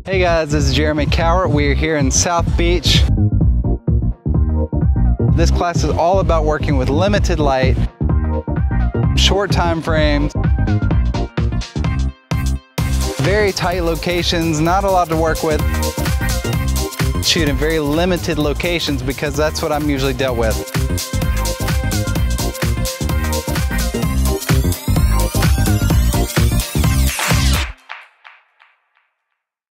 Hey guys, this is Jeremy Cowart. We are here in South Beach. This class is all about working with limited light, short time frames, very tight locations, not a lot to work with. Shoot in very limited locations because that's what I'm usually dealt with.